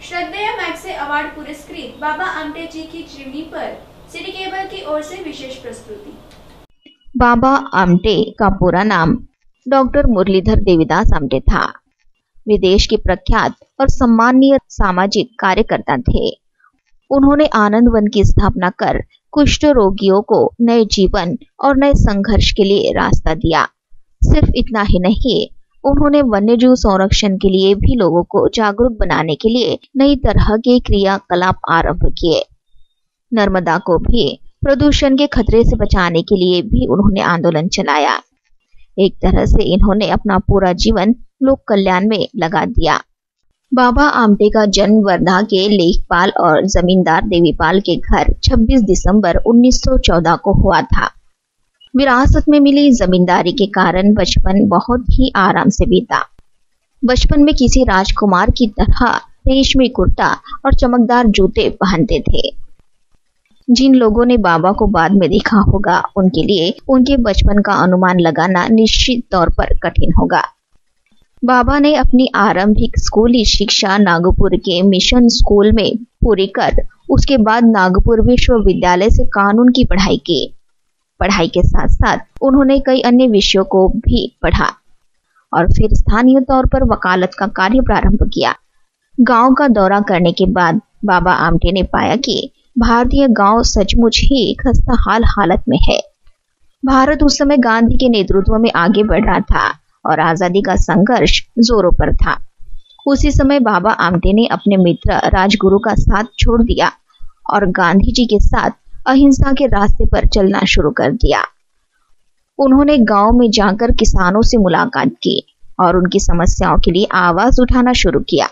श्रद्धेय Magsaysay award पुरस्कृत बाबा आमटे जी की जीवनी पर सिटी केबल की ओर से विशेष प्रस्तुति। बाबा आमटे का पूरा नाम डॉक्टर मुरलीधर देवीदास आमटे था। वे देश के प्रख्यात और सम्मानीय सामाजिक कार्यकर्ता थे। उन्होंने आनंद वन की स्थापना कर कुष्ठ रोगियों को नए जीवन और नए संघर्ष के लिए रास्ता दिया। सिर्फ इतना ही नहीं, उन्होंने वन्यजीव संरक्षण के लिए भी लोगों को जागरूक बनाने के लिए नई तरह के क्रियाकलाप आरंभ किए। नर्मदा को भी प्रदूषण के खतरे से बचाने के लिए भी उन्होंने आंदोलन चलाया। एक तरह से इन्होंने अपना पूरा जीवन लोक कल्याण में लगा दिया। बाबा आमटे का जन्म वर्धा के लेखपाल और जमींदार देवीपाल के घर 26 दिसंबर 1914 को हुआ था। विरासत में मिली जमींदारी के कारण बचपन बहुत ही आराम से बीता। बचपन में किसी राजकुमार की तरह रेशमी कुर्ता और चमकदार जूते पहनते थे। जिन लोगों ने बाबा को बाद में देखा होगा, उनके लिए उनके बचपन का अनुमान लगाना निश्चित तौर पर कठिन होगा। बाबा ने अपनी आरंभिक स्कूली शिक्षा नागपुर के मिशन स्कूल में पूरी कर उसके बाद नागपुर विश्वविद्यालय से कानून की पढ़ाई की। पढ़ाई के साथ साथ उन्होंने कई अन्य विषयों को भी पढ़ा और फिर स्थानीय तौर पर वकालत का कार्य प्रारंभ किया। गांव का दौरा करने के बाद बाबा आमटे ने पाया कि भारतीय गांव सचमुच ही खस्ताहाल हालत में है। भारत उस समय गांधी के नेतृत्व में आगे बढ़ रहा था और आजादी का संघर्ष जोरों पर था। उसी समय बाबा आमटे ने अपने मित्र राजगुरु का साथ छोड़ दिया और गांधी जी के साथ अहिंसा के रास्ते पर चलना शुरू कर दिया। उन्होंने गांव में जाकर किसानों से मुलाकात की और उनकी समस्याओं के लिए आवाज उठाना शुरू किया।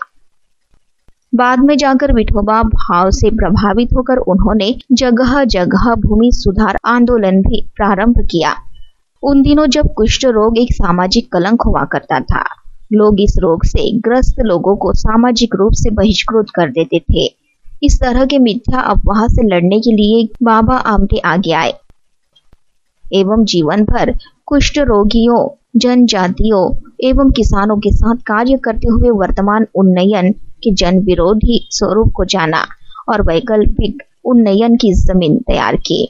बाद में जाकर विठोबा भाव से प्रभावित होकर उन्होंने जगह जगह भूमि सुधार आंदोलन भी प्रारंभ किया। उन दिनों जब कुष्ठ रोग एक सामाजिक कलंक हुआ करता था, लोग इस रोग से ग्रस्त लोगों को सामाजिक रूप से बहिष्कृत कर देते थे। इस तरह के मिथ्या अफवाह से लड़ने के लिए बाबा आमटे आगे आए एवं जीवन भर कुष्ठ रोगियों, जनजातियों एवं किसानों के साथ कार्य करते हुए वर्तमान उन्नयन के जन विरोधी स्वरूप को जाना और वैकल्पिक उन्नयन की जमीन तैयार की।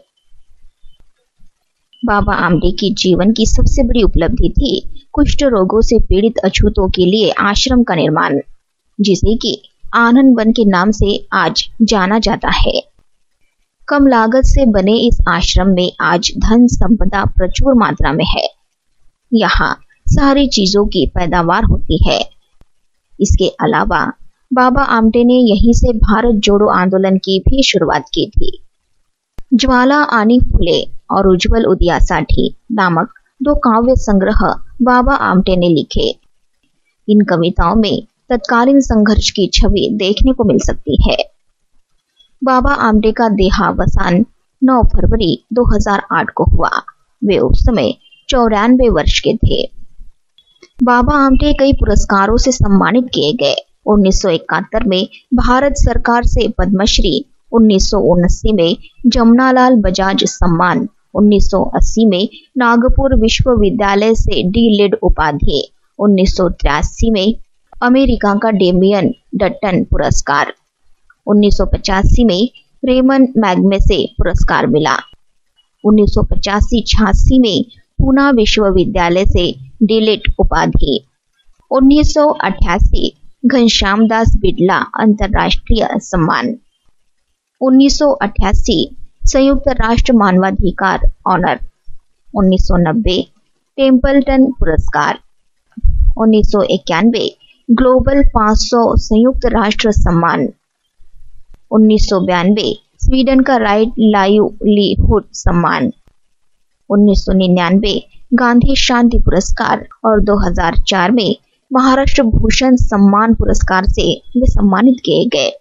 बाबा आमटे की जीवन की सबसे बड़ी उपलब्धि थी कुष्ठ रोगों से पीड़ित अछूतों के लिए आश्रम का निर्माण, जिसे कि आनंद वन के नाम से आज जाना जाता है। कम लागत से बने इस आश्रम में आज धन संपदा प्रचुर मात्रा में है। यहाँ सारी चीजों की पैदावार होती है। इसके अलावा बाबा आमटे ने यहीं से भारत जोड़ो आंदोलन की भी शुरुआत की थी। ज्वाला आनी फुले और उज्जवल उदयासाठी नामक 2 काव्य संग्रह बाबा आमटे ने लिखे। इन कविताओं में तत्कालीन संघर्ष की छवि देखने को मिल सकती है। बाबा आमटे का देहावसान 9 फरवरी 2008 को हुआ। वे उस समय 94 वर्ष के थे। बाबा आमटे कई पुरस्कारों से सम्मानित किए गए। 1971 में भारत सरकार से पद्मश्री, 1979 में जमनालाल बजाज सम्मान, 1980 में नागपुर विश्वविद्यालय से डी.लिट उपाधि, 1983 में अमेरिका का डेमियन डट्टन पुरस्कार, 1985 में रेमन मैग्सेसे पुरस्कार मिला, 1985-86 में पूना विश्वविद्यालय से डी.लिट उपाधि, 1988 घनश्याम दास बिड़ला अंतर्राष्ट्रीय सम्मान, 1988 संयुक्त राष्ट्र मानवाधिकार ऑनर, 1990 टेम्पल्टन पुरस्कार, 1991 ग्लोबल 500 संयुक्त राष्ट्र सम्मान, 1992 स्वीडन का राइट लाइवलीहुड सम्मान, 1999 गांधी शांति पुरस्कार और 2004 में महाराष्ट्र भूषण सम्मान पुरस्कार से वे सम्मानित किए गए।